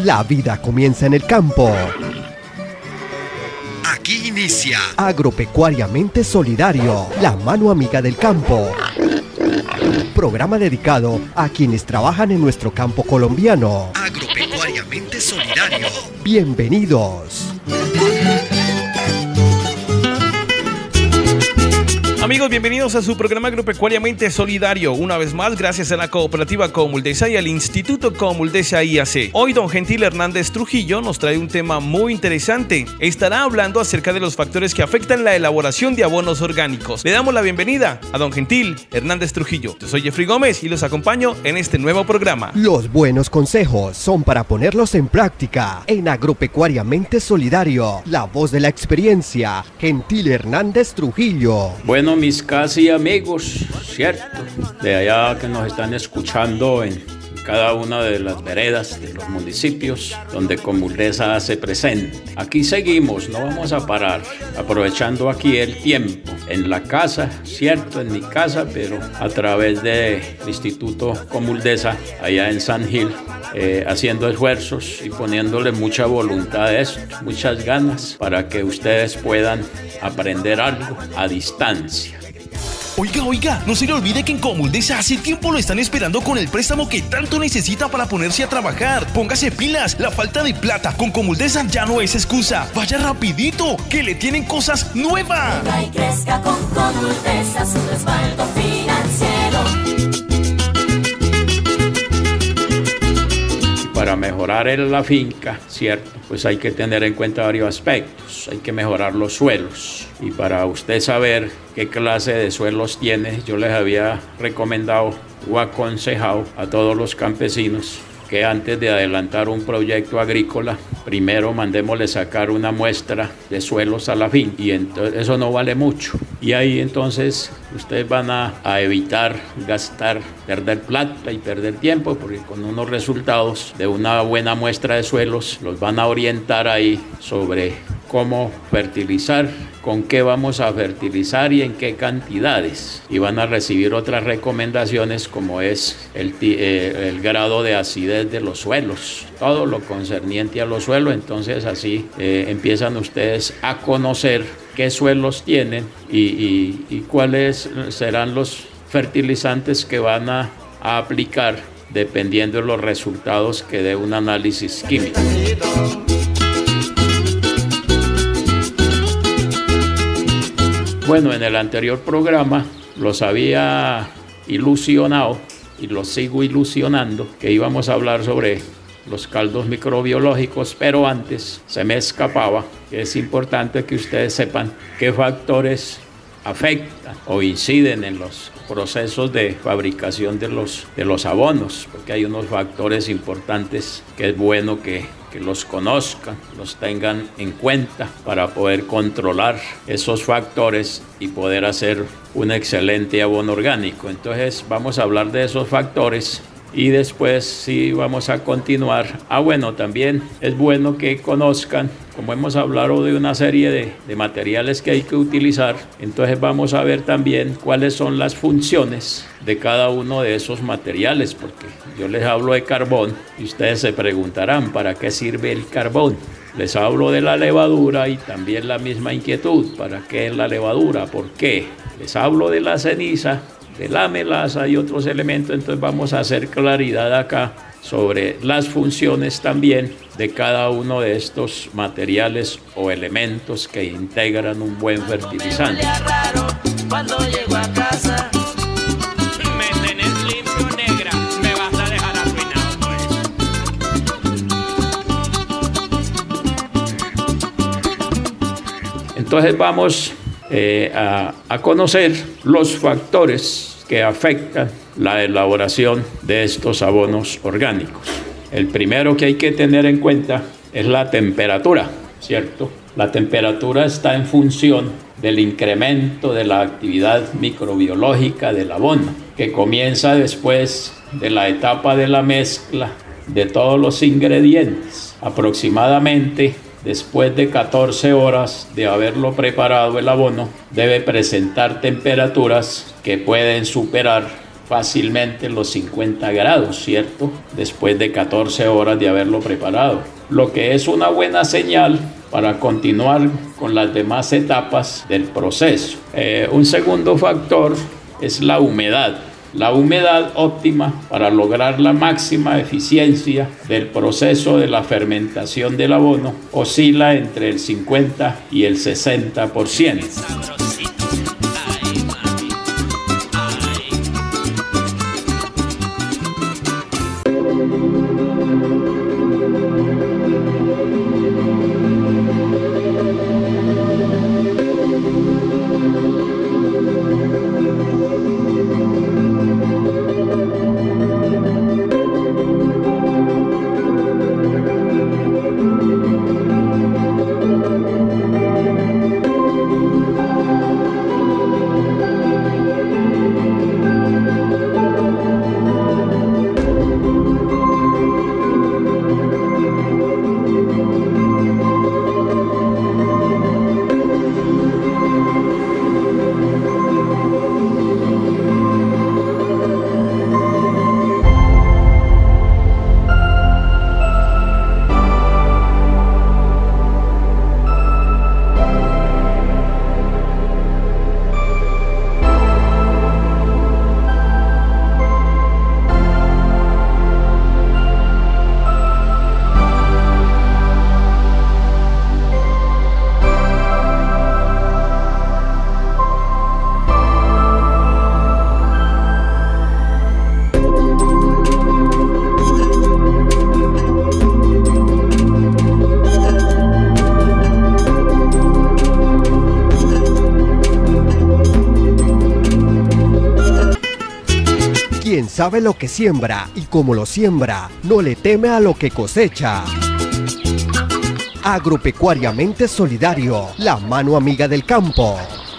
La vida comienza en el campo. Aquí inicia Agropecuariamente Solidario, la mano amiga del campo. Programa dedicado a quienes trabajan en nuestro campo colombiano. Agropecuariamente Solidario. Bienvenidos. Amigos, bienvenidos a su programa Agropecuariamente Solidario. Una vez más, gracias a la Cooperativa Comuldesa y al Instituto Comuldesa IAC. Hoy, don Gentil Hernández Trujillo nos trae un tema muy interesante. Estará hablando acerca de los factores que afectan la elaboración de abonos orgánicos. Le damos la bienvenida a don Gentil Hernández Trujillo. Yo soy Jeffrey Gómez y los acompaño en este nuevo programa. Los buenos consejos son para ponerlos en práctica. En Agropecuariamente Solidario, la voz de la experiencia, Gentil Hernández Trujillo. Bueno, mis casi amigos, ¿cierto? De allá que nos están escuchando en cada una de las veredas de los municipios donde Comuldesa hace presente. Aquí seguimos, no vamos a parar, aprovechando aquí el tiempo en la casa, ¿cierto? En mi casa, pero a través del Instituto Comuldesa, allá en San Gil, haciendo esfuerzos y poniéndole mucha voluntad a esto, muchas ganas para que ustedes puedan aprender algo a distancia. Oiga, no se le olvide que en Comuldesa hace tiempo lo están esperando con el préstamo que tanto necesita para ponerse a trabajar. Póngase pilas, la falta de plata con Comuldesa ya no es excusa. Vaya rapidito, que le tienen cosas nuevas. Crezca y crezca con Comuldesa, su respaldo financiero. Para mejorar la finca, ¿cierto? Pues hay que tener en cuenta varios aspectos. Hay que mejorar los suelos. Y para usted saber qué clase de suelos tiene, yo les había recomendado o aconsejado a todos los campesinos que antes de adelantar un proyecto agrícola, primero mandémosle sacar una muestra de suelos a la finca. Y entonces eso no vale mucho. Y ahí entonces ustedes van a evitar gastar, perder plata y perder tiempo, porque con unos resultados de una buena muestra de suelos los van a orientar ahí sobre cómo fertilizar, con qué vamos a fertilizar y en qué cantidades. Y van a recibir otras recomendaciones como es el grado de acidez de los suelos, todo lo concerniente a los suelos. Entonces así empiezan ustedes a conocer qué suelos tienen y cuáles serán los fertilizantes que van a aplicar dependiendo de los resultados que dé un análisis químico. Bueno, en el anterior programa los había ilusionado y los sigo ilusionando que íbamos a hablar sobre los caldos microbiológicos, pero antes se me escapaba que es importante que ustedes sepan qué factores afectan o inciden en los procesos de fabricación de los abonos, porque hay unos factores importantes que es bueno que los conozcan, los tengan en cuenta para poder controlar esos factores y poder hacer un excelente abono orgánico. Entonces vamos a hablar de esos factores y después sí vamos a continuar. Bueno, también es bueno que conozcan, como hemos hablado de una serie de materiales que hay que utilizar, entonces vamos a ver también cuáles son las funciones de cada uno de esos materiales, porque yo les hablo de carbón y ustedes se preguntarán ¿para qué sirve el carbón? Les hablo de la levadura y también la misma inquietud, ¿para qué es la levadura? ¿Por qué? Les hablo de la ceniza, de la melaza y otros elementos. Entonces vamos a hacer claridad acá sobre las funciones también de cada uno de estos materiales o elementos que integran un buen fertilizante. Cuando llego a casa, me tenés limpio, negra, me vas a dejar arruinado, pues. Entonces vamos a conocer los factores que afectan la elaboración de estos abonos orgánicos. El primero que hay que tener en cuenta es la temperatura, ¿cierto? La temperatura está en función del incremento de la actividad microbiológica del abono, que comienza después de la etapa de la mezcla de todos los ingredientes. Aproximadamente después de 14 horas de haberlo preparado el abono, debe presentar temperaturas que pueden superar fácilmente los 50 grados, ¿cierto? Después de 14 horas de haberlo preparado, lo que es una buena señal para continuar con las demás etapas del proceso. Un segundo factor es la humedad. La humedad óptima para lograr la máxima eficiencia del proceso de la fermentación del abono oscila entre el 50 y el 60%. Quien sabe lo que siembra y cómo lo siembra, no le teme a lo que cosecha. Agropecuariamente Solidario, la mano amiga del campo.